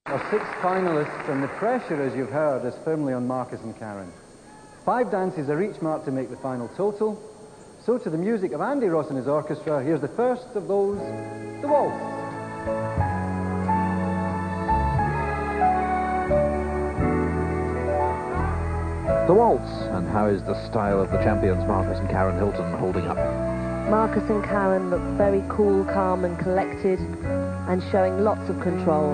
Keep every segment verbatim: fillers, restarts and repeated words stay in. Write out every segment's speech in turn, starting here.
Our six finalists, and the pressure, as you've heard, is firmly on Marcus and Karen. Five dances are each marked to make the final total. So to the music of Andy Ross and his orchestra, here's the first of those, the waltz. The waltz, and how is the style of the champions Marcus and Karen Hilton holding up? Marcus and Karen look very cool, calm and collected, and showing lots of control.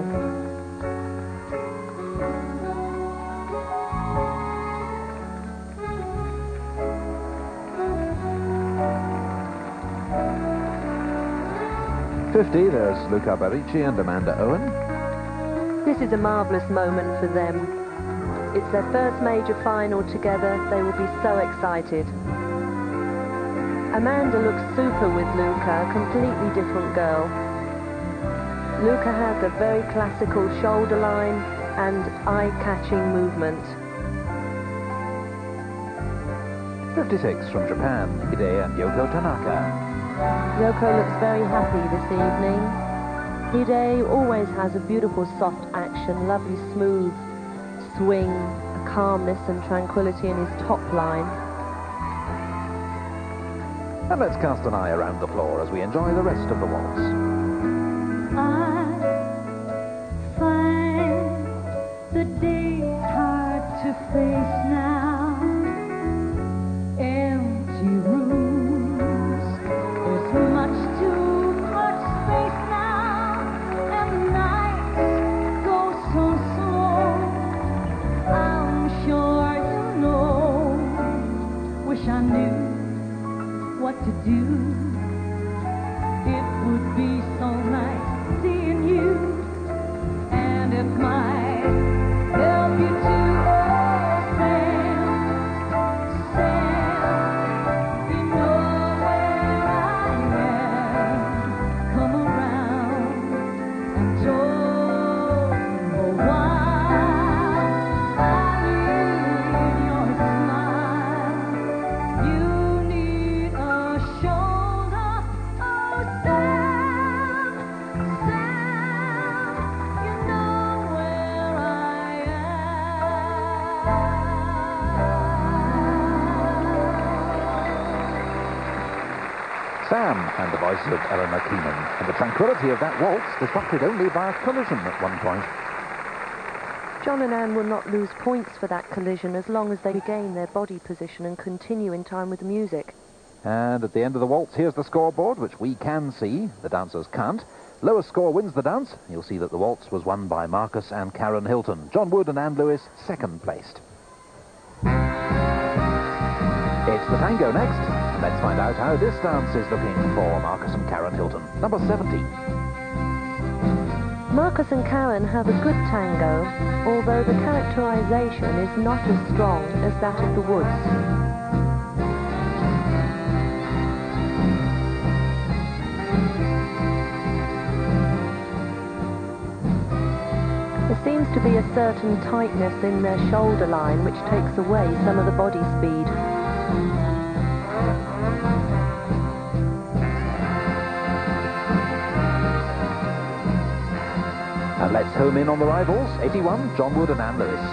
fifty, there's Luca Baricchi and Amanda Owen. This is a marvellous moment for them. It's their first major final together. They will be so excited. Amanda looks super with Luca, a completely different girl. Luca has a very classical shoulder line and eye-catching movement. fifty-six from Japan, Hide and Yoko Tanaka. Yoko looks very happy this evening. Hide always has a beautiful soft action, lovely smooth swing, a calmness and tranquility in his top line. And let's cast an eye around the floor as we enjoy the rest of the waltz. I find the day hard to face now. Empty rooms, there's much too much space now, and the nights go so slow. I'm sure you know, wish I knew what to do. It would be so nice seeing you, and it might help you to oh Sam, Sam, you know where I am. Come around and join a while. I need your smile. You need a shoulder. Oh Sam, Sam, you know where I am. Sam, and the voice of Eleanor Keenan, and the tranquility of that waltz disrupted only by a collision at one point. John and Anne will not lose points for that collision as long as they regain their body position and continue in time with the music. And at the end of the waltz, here's the scoreboard, which we can see. The dancers can't. Lowest score wins the dance. You'll see that the waltz was won by Marcus and Karen Hilton. John Wood and Anne Lewis, second placed. It's the tango next. And let's find out how this dance is looking for Marcus and Karen Hilton. Number seventy. Marcus and Karen have a good tango, although the characterization is not as strong as that of the Woods. There seems to be a certain tightness in their shoulder line which takes away some of the body speed. And let's home in on the rivals. eighty-one, John Wood and Anne Lewis.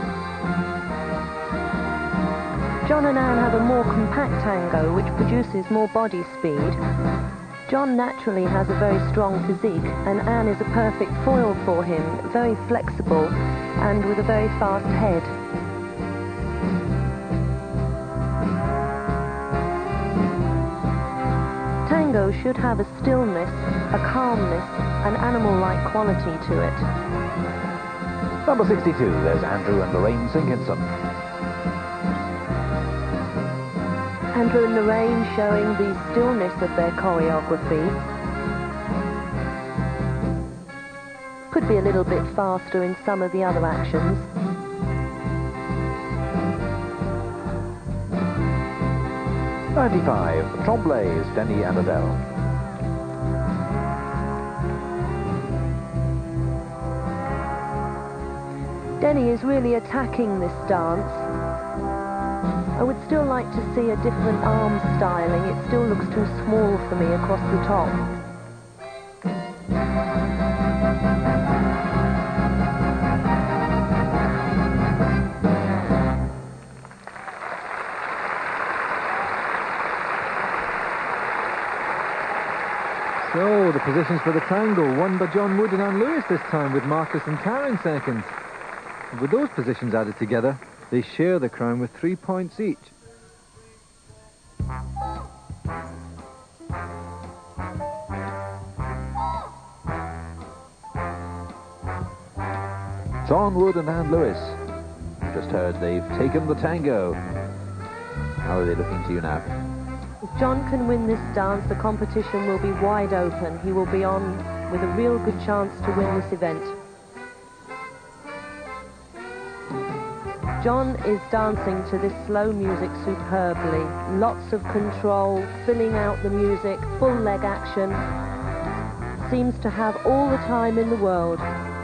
John and Anne have a more compact tango which produces more body speed. John naturally has a very strong physique, and Anne is a perfect foil for him, very flexible and with a very fast head. Tango should have a stillness, a calmness, an animal-like quality to it. Number sixty-two, there's Andrew and Lorraine Sinkinson. Andrew and Lorraine showing the stillness of their choreography. Could be a little bit faster in some of the other actions. ninety-five, Tremblays, Denny and Adele. Denny is really attacking this dance. I would still like to see a different arm styling. It still looks too small for me across the top. positions for the tango, won by John Wood and Anne Lewis this time, with Marcus and Karen second. And with those positions added together, they share the crown with three points each. John Wood and Anne Lewis. You just heard they've taken the tango. How are they looking to you now? If John can win this dance, the competition will be wide open. He will be on with a real good chance to win this event. John is dancing to this slow music superbly. Lots of control, filling out the music, full leg action. Seems to have all the time in the world.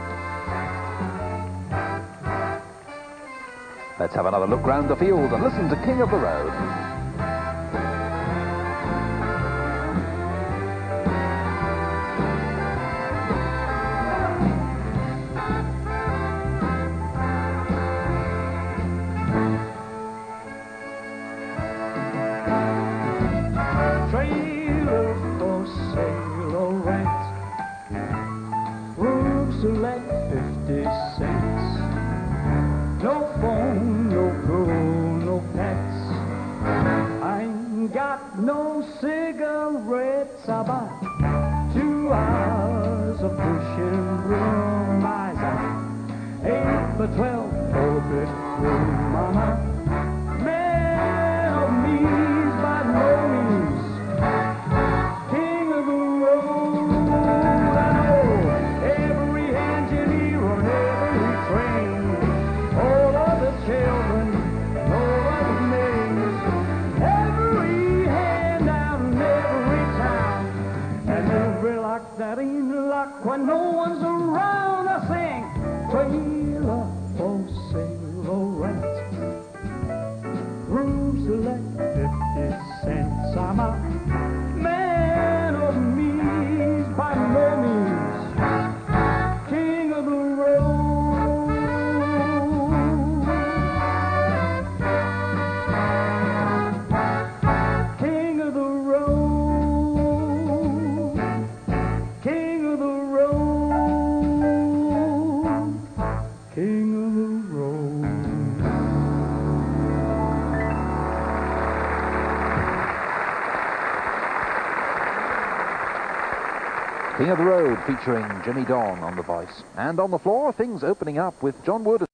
Let's have another look round the field and listen to King of the Road. Trailer for sale or rent, room select fifty cents. No phone, no girl, no pets. I ain't got no cigarettes. I bought two hours of pushing broom. Eyes out eight by twelve four bedroom. Mama, man of me's by no means king of the road. I know every engineer on every train. All of the children know of the names. Every hand down in every town. And every lock that ain't locked when no one's around. I sing trailer for sale or rent. Room select fifty cents. I'm a man of means by no means king of the road. King of the Road featuring Jimmy Don on the voice. And on the floor, things opening up with John Wood.